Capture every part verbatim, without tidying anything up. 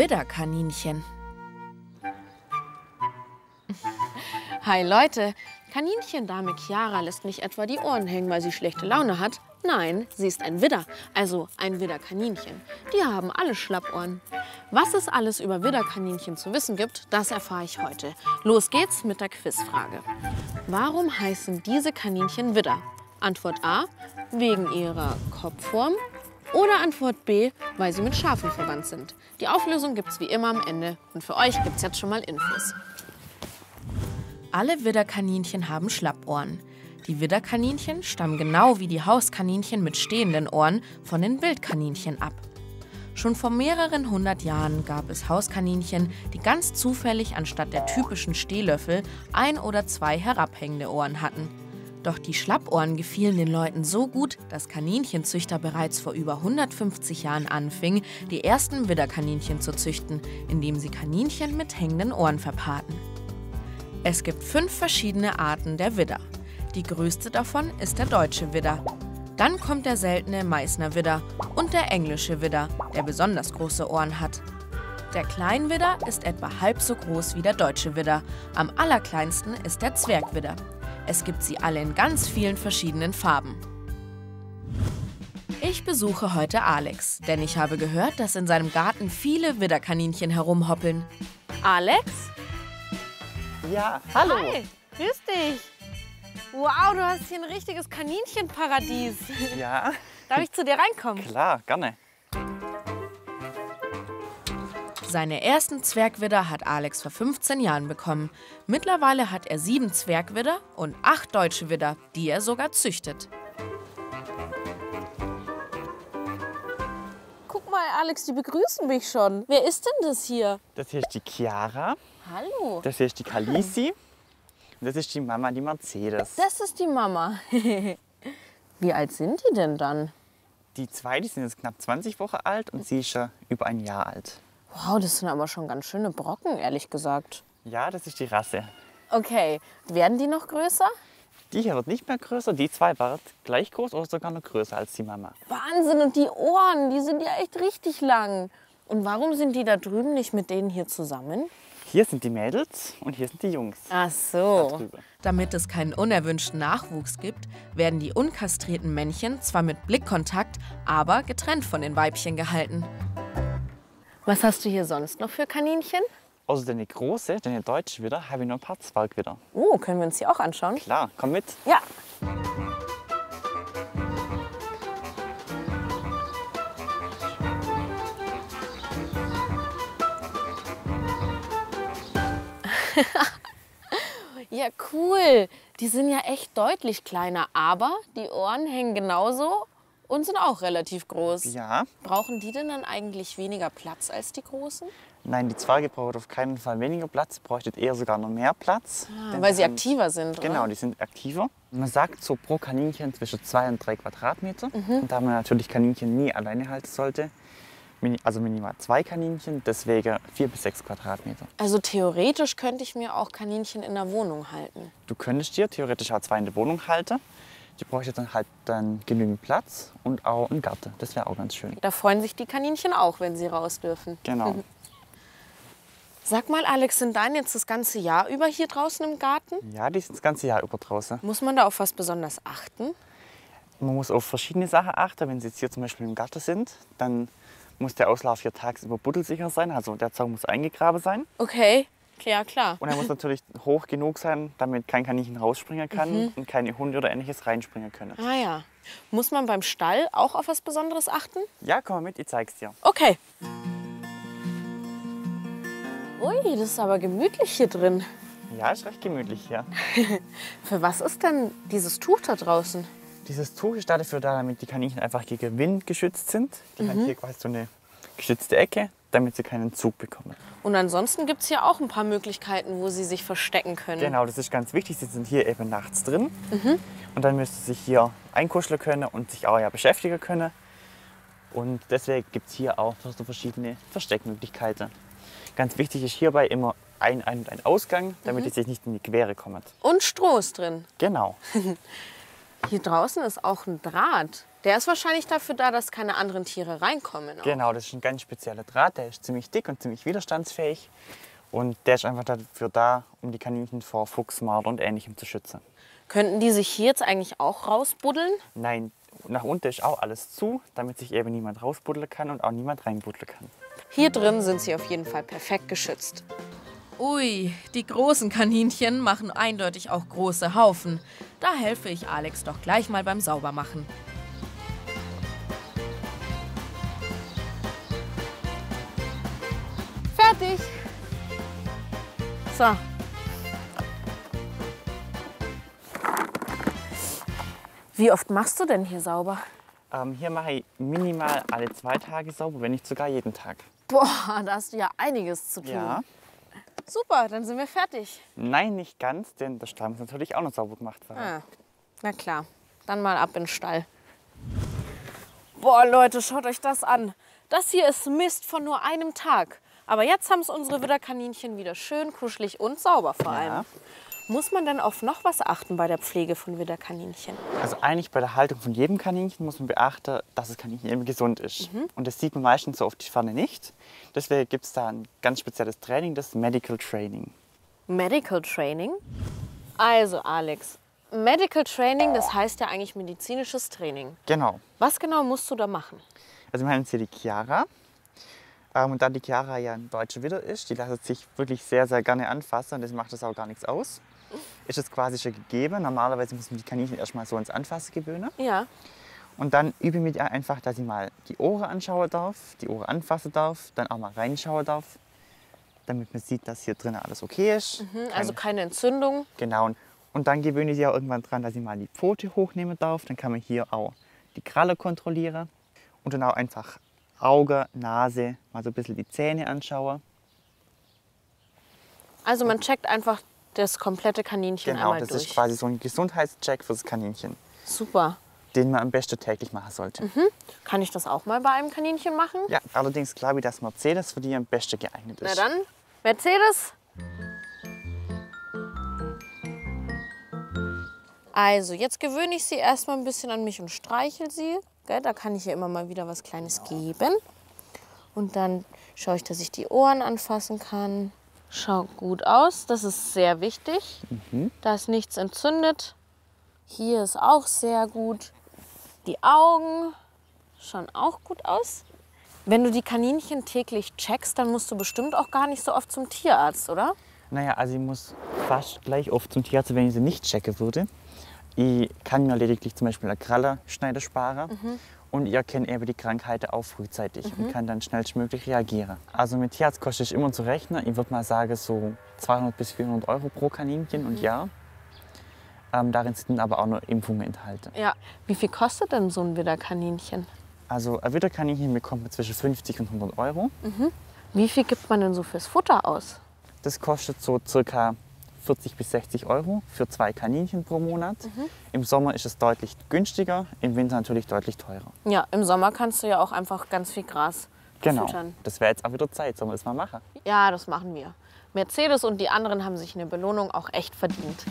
Widderkaninchen. Hi Leute, Kaninchen-Dame Chiara lässt nicht etwa die Ohren hängen, weil sie schlechte Laune hat. Nein, sie ist ein Widder, also ein Widderkaninchen. Die haben alle Schlappohren. Was es alles über Widderkaninchen zu wissen gibt, das erfahre ich heute. Los geht's mit der Quizfrage. Warum heißen diese Kaninchen Widder? Antwort A, wegen ihrer Kopfform. Oder Antwort B, weil sie mit Schafen verwandt sind. Die Auflösung gibt's wie immer am Ende. Und für euch gibt's jetzt schon mal Infos. Alle Widderkaninchen haben Schlappohren. Die Widderkaninchen stammen genau wie die Hauskaninchen mit stehenden Ohren von den Wildkaninchen ab. Schon vor mehreren hundert Jahren gab es Hauskaninchen, die ganz zufällig anstatt der typischen Stehlöffel ein oder zwei herabhängende Ohren hatten. Doch die Schlappohren gefielen den Leuten so gut, dass Kaninchenzüchter bereits vor über hundertfünfzig Jahren anfingen, die ersten Widderkaninchen zu züchten, indem sie Kaninchen mit hängenden Ohren verpaarten. Es gibt fünf verschiedene Arten der Widder. Die größte davon ist der deutsche Widder. Dann kommt der seltene Meißner Widder und der englische Widder, der besonders große Ohren hat. Der Kleinwidder ist etwa halb so groß wie der deutsche Widder. Am allerkleinsten ist der Zwergwidder. Es gibt sie alle in ganz vielen verschiedenen Farben. Ich besuche heute Alex, denn ich habe gehört, dass in seinem Garten viele Widderkaninchen herumhoppeln. Alex? Ja, hallo. Hi, grüß dich. Wow, du hast hier ein richtiges Kaninchenparadies. Ja. Darf ich zu dir reinkommen? Klar, gerne. Seine ersten Zwergwidder hat Alex vor fünfzehn Jahren bekommen. Mittlerweile hat er sieben Zwergwidder und acht deutsche Widder, die er sogar züchtet. Guck mal, Alex, die begrüßen mich schon. Wer ist denn das hier? Das hier ist die Chiara. Hallo. Das hier ist die Kalisi. Und das ist die Mama, die Mercedes. Das ist die Mama. Wie alt sind die denn dann? Die zwei, die sind jetzt knapp zwanzig Wochen alt und sie ist schon über ein Jahr alt. Wow, das sind aber schon ganz schöne Brocken, ehrlich gesagt. Ja, das ist die Rasse. Okay, werden die noch größer? Die hier wird nicht mehr größer, die zwei werden gleich groß oder sogar noch größer als die Mama. Wahnsinn, und die Ohren, die sind ja echt richtig lang. Und warum sind die da drüben nicht mit denen hier zusammen? Hier sind die Mädels und hier sind die Jungs. Ach so. Da drüben. Damit es keinen unerwünschten Nachwuchs gibt, werden die unkastrierten Männchen zwar mit Blickkontakt, aber getrennt von den Weibchen gehalten. Was hast du hier sonst noch für Kaninchen? Außer deine große, deine deutsche Widder, habe ich noch ein paar Zwergwidder. Oh, können wir uns die auch anschauen? Klar, komm mit. Ja. Ja, cool. Die sind ja echt deutlich kleiner, aber die Ohren hängen genauso und sind auch relativ groß. Ja. Brauchen die denn dann eigentlich weniger Platz als die großen? Nein, die Zwerge brauchen auf keinen Fall weniger Platz, bräuchten eher sogar noch mehr Platz. Ah, weil sie aktiver sind, oder? Genau, die sind aktiver. Man sagt so pro Kaninchen zwischen zwei und drei Quadratmeter. Mhm. Und da man natürlich Kaninchen nie alleine halten sollte, also minimal zwei Kaninchen, deswegen vier bis sechs Quadratmeter. Also theoretisch könnte ich mir auch Kaninchen in der Wohnung halten. Du könntest dir theoretisch auch zwei in der Wohnung halten. Die bräuchte dann halt dann genügend Platz und auch einen Garten. Das wäre auch ganz schön. Da freuen sich die Kaninchen auch, wenn sie raus dürfen. Genau. Sag mal, Alex, sind deine jetzt das ganze Jahr über hier draußen im Garten? Ja, die sind das ganze Jahr über draußen. Muss man da auf was besonders achten? Man muss auf verschiedene Sachen achten. Wenn sie jetzt hier zum Beispiel im Garten sind, dann muss der Auslauf hier tagsüber buddelsicher sein. Also der Zaun muss eingegraben sein. Okay, ja klar. Und er muss natürlich hoch genug sein, damit kein Kaninchen rausspringen kann mhm. und keine Hunde oder Ähnliches reinspringen können. Ah ja. Muss man beim Stall auch auf was Besonderes achten? Ja, komm mal mit, ich zeig's dir. Okay. Ui, das ist aber gemütlich hier drin. Ja, ist recht gemütlich hier. Für was ist denn dieses Tuch da draußen? Dieses Tuch ist dafür da, damit die Kaninchen einfach gegen Wind geschützt sind. Die mhm. haben hier quasi so eine geschützte Ecke, damit sie keinen Zug bekommen. Und ansonsten gibt es hier auch ein paar Möglichkeiten, wo sie sich verstecken können. Genau, das ist ganz wichtig. Sie sind hier eben nachts drin. Mhm. Und dann müssen sie sich hier einkuscheln können und sich auch ja beschäftigen können. Und deswegen gibt es hier auch so verschiedene Versteckmöglichkeiten. Ganz wichtig ist hierbei immer ein Ein- und ein Ausgang, damit Mhm. es sich nicht in die Quere kommt. Und Stroh ist drin. Genau. Hier draußen ist auch ein Draht. Der ist wahrscheinlich dafür da, dass keine anderen Tiere reinkommen. Auch. Genau, das ist ein ganz spezieller Draht, der ist ziemlich dick und ziemlich widerstandsfähig. Und der ist einfach dafür da, um die Kaninchen vor Fuchs, Marder und Ähnlichem zu schützen. Könnten die sich hier jetzt eigentlich auch rausbuddeln? Nein, nach unten ist auch alles zu, damit sich eben niemand rausbuddeln kann und auch niemand reinbuddeln kann. Hier drin sind sie auf jeden Fall perfekt geschützt. Ui, die großen Kaninchen machen eindeutig auch große Haufen. Da helfe ich Alex doch gleich mal beim Saubermachen. Fertig. So. Wie oft machst du denn hier sauber? Ähm, hier mache ich minimal alle zwei Tage sauber, wenn nicht sogar jeden Tag. Boah, da hast du ja einiges zu tun. Ja. Super, dann sind wir fertig. Nein, nicht ganz, denn der Stall muss natürlich auch noch sauber gemacht werden. Ah, na klar, dann mal ab in den Stall. Boah, Leute, schaut euch das an. Das hier ist Mist von nur einem Tag. Aber jetzt haben es unsere Widderkaninchen wieder schön kuschelig und sauber vor allem. Ja. Muss man denn auf noch was achten bei der Pflege von Widderkaninchen? Also eigentlich bei der Haltung von jedem Kaninchen muss man beachten, dass das Kaninchen eben gesund ist. Mhm. Und das sieht man meistens so auf die Ferne nicht. Deswegen gibt es da ein ganz spezielles Training, das Medical Training. Medical Training? Also Alex, Medical Training, das heißt ja eigentlich medizinisches Training. Genau. Was genau musst du da machen? Also wir haben jetzt hier die Chiara. Ähm, und da die Chiara ja ein deutscher Widder ist, die lässt sich wirklich sehr, sehr gerne anfassen und das macht das auch gar nichts aus. Ist es quasi schon gegeben. Normalerweise muss man die Kaninchen erstmal so ins Anfassen gewöhnen. Ja. Und dann übe ich mit ihr einfach, dass ich mal die Ohren anschauen darf, die Ohren anfassen darf, dann auch mal reinschauen darf, damit man sieht, dass hier drin alles okay ist. Mhm, also keine Entzündung. Genau. Und dann gewöhne ich sie auch irgendwann dran, dass ich mal die Pfote hochnehmen darf. Dann kann man hier auch die Kralle kontrollieren und dann auch einfach Auge, Nase, mal so ein bisschen die Zähne anschauen. Also man checkt einfach das komplette Kaninchen Genau, einmal das durch. ist quasi so ein Gesundheitscheck fürs Kaninchen, Super. den man am besten täglich machen sollte. Mhm. Kann ich das auch mal bei einem Kaninchen machen? Ja, allerdings glaube ich, dass Mercedes für die am besten geeignet Na ist. dann, Mercedes. Also, jetzt gewöhne ich sie erstmal ein bisschen an mich und streichel sie. Gell? Da kann ich ihr immer mal wieder was Kleines geben. Und dann schaue ich, dass ich die Ohren anfassen kann. Schaut gut aus, das ist sehr wichtig. Mhm. Da ist nichts entzündet. Hier ist auch sehr gut. Die Augen schauen auch gut aus. Wenn du die Kaninchen täglich checkst, dann musst du bestimmt auch gar nicht so oft zum Tierarzt, oder? Naja, also ich muss fast gleich oft zum Tierarzt, wenn ich sie nicht checken würde. Ich kann mir lediglich zum Beispiel eine Krallerschneide sparen. Mhm. Und ich erkenne eben die Krankheiten auch frühzeitig mhm. und kann dann schnellstmöglich reagieren. Also mit Tierarzt kostet es immer zu rechnen. Ich würde mal sagen so zweihundert bis vierhundert Euro pro Kaninchen mhm. und ja. Ähm, darin sind aber auch noch Impfungen enthalten. Ja. Wie viel kostet denn so ein Widderkaninchen? Also ein Widderkaninchen bekommt man zwischen fünfzig und hundert Euro. Mhm. Wie viel gibt man denn so fürs Futter aus? Das kostet so circa vierzig bis sechzig Euro für zwei Kaninchen pro Monat. Mhm. Im Sommer ist es deutlich günstiger, im Winter natürlich deutlich teurer. Ja, im Sommer kannst du ja auch einfach ganz viel Gras genau. füttern. Das wäre jetzt auch wieder Zeit, sollen wir das mal machen? Ja, das machen wir. Mercedes und die anderen haben sich eine Belohnung auch echt verdient.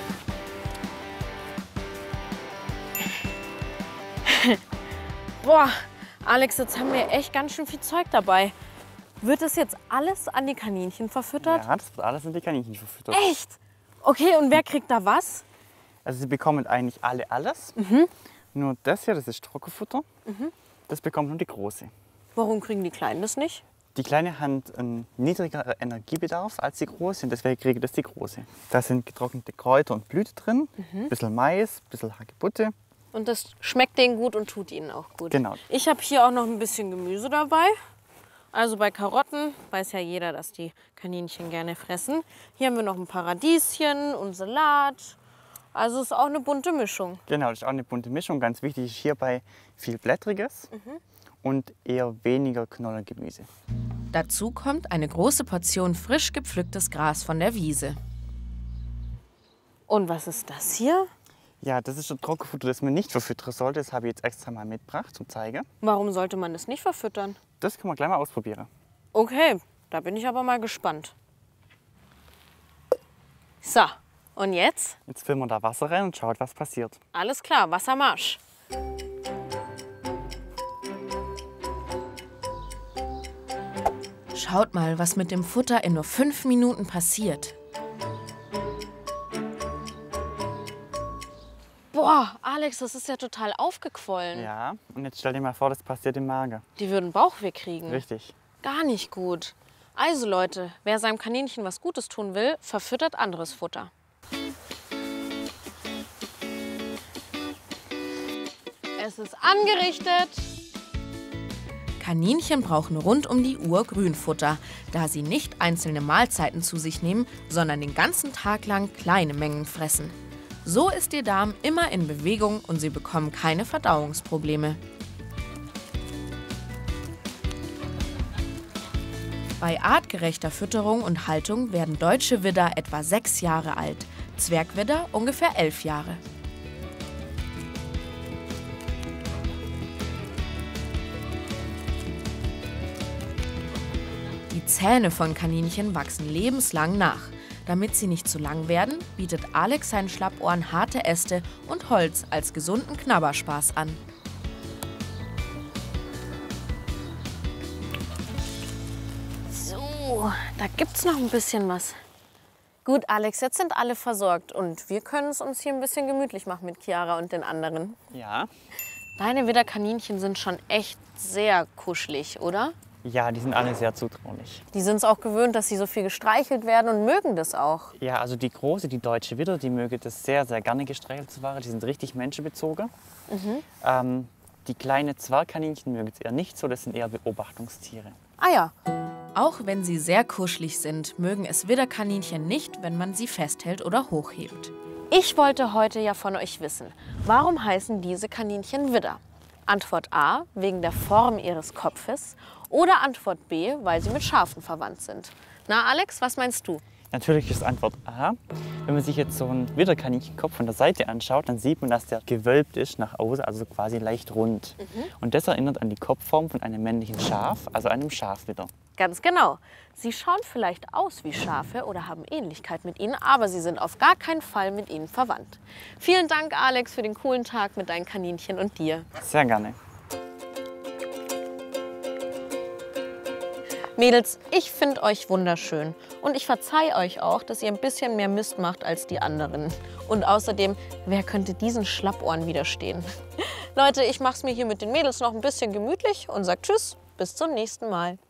Boah, Alex, jetzt haben wir echt ganz schön viel Zeug dabei. Wird das jetzt alles an die Kaninchen verfüttert? Ja, das wird alles an die Kaninchen verfüttert. Echt? Okay, und wer kriegt da was? Also sie bekommen eigentlich alle alles. Mhm. Nur das hier, das ist Trockenfutter. Mhm. Das bekommt nur die Große. Warum kriegen die Kleinen das nicht? Die Kleine hat einen niedrigeren Energiebedarf als die Große und deswegen kriegt das die Große. Da sind getrocknete Kräuter und Blüte drin, ein Mhm. bisschen Mais, ein bisschen Hagebutte. Und das schmeckt denen gut und tut ihnen auch gut. Genau. Ich habe hier auch noch ein bisschen Gemüse dabei. Also bei Karotten weiß ja jeder, dass die Kaninchen gerne fressen. Hier haben wir noch ein paar Radieschen und Salat. Also es ist auch eine bunte Mischung. Genau, das ist auch eine bunte Mischung. Ganz wichtig ist hierbei viel Blättriges Mhm. und eher weniger Knollengemüse. Dazu kommt eine große Portion frisch gepflücktes Gras von der Wiese. Und was ist das hier? Ja, das ist ein Trockenfutter, das man nicht verfüttern sollte. Das habe ich jetzt extra mal mitgebracht zum Zeigen. Warum sollte man das nicht verfüttern? Das können wir gleich mal ausprobieren. Okay, da bin ich aber mal gespannt. So, und jetzt? Jetzt füllen wir da Wasser rein und schaut, was passiert. Alles klar, Wassermarsch. Schaut mal, was mit dem Futter in nur fünf Minuten passiert. Boah, Alex, das ist ja total aufgequollen. Ja, und jetzt stell dir mal vor, das passiert im Magen. Die würden Bauchweh kriegen. Richtig. Gar nicht gut. Also Leute, wer seinem Kaninchen was Gutes tun will, verfüttert anderes Futter. Es ist angerichtet. Kaninchen brauchen rund um die Uhr Grünfutter, da sie nicht einzelne Mahlzeiten zu sich nehmen, sondern den ganzen Tag lang kleine Mengen fressen. So ist ihr Darm immer in Bewegung und sie bekommen keine Verdauungsprobleme. Bei artgerechter Fütterung und Haltung werden deutsche Widder etwa sechs Jahre alt, Zwergwidder ungefähr elf Jahre. Die Zähne von Kaninchen wachsen lebenslang nach. Damit sie nicht zu lang werden, bietet Alex seinen Schlappohren harte Äste und Holz als gesunden Knabberspaß an. So, da gibt's noch ein bisschen was. Gut, Alex, jetzt sind alle versorgt und wir können es uns hier ein bisschen gemütlich machen mit Chiara und den anderen. Ja. Deine Widderkaninchen sind schon echt sehr kuschelig, oder? Ja, die sind alle sehr zutraulich. Die sind es auch gewöhnt, dass sie so viel gestreichelt werden und mögen das auch. Ja, also die große, die deutsche Widder, die möge das sehr, sehr gerne gestreichelt zu werden. Die sind richtig menschenbezogen. Mhm. Ähm, die kleine Zwergkaninchen mögen es eher nicht so, das sind eher Beobachtungstiere. Ah ja. Auch wenn sie sehr kuschelig sind, mögen es Widderkaninchen nicht, wenn man sie festhält oder hochhebt. Ich wollte heute ja von euch wissen, warum heißen diese Kaninchen Widder? Antwort A, wegen der Form ihres Kopfes. Oder Antwort B, weil sie mit Schafen verwandt sind. Na Alex, was meinst du? Natürlich ist Antwort A. Wenn man sich jetzt so einen Widderkaninchenkopf von der Seite anschaut, dann sieht man, dass der gewölbt ist nach außen, also quasi leicht rund. Mhm. Und das erinnert an die Kopfform von einem männlichen Schaf, also einem Schafwidder. Ganz genau. Sie schauen vielleicht aus wie Schafe oder haben Ähnlichkeit mit ihnen, aber sie sind auf gar keinen Fall mit ihnen verwandt. Vielen Dank, Alex, für den coolen Tag mit deinen Kaninchen und dir. Sehr gerne. Mädels, ich finde euch wunderschön und ich verzeihe euch auch, dass ihr ein bisschen mehr Mist macht als die anderen. Und außerdem, wer könnte diesen Schlappohren widerstehen? Leute, ich mache es mir hier mit den Mädels noch ein bisschen gemütlich und sage Tschüss, bis zum nächsten Mal.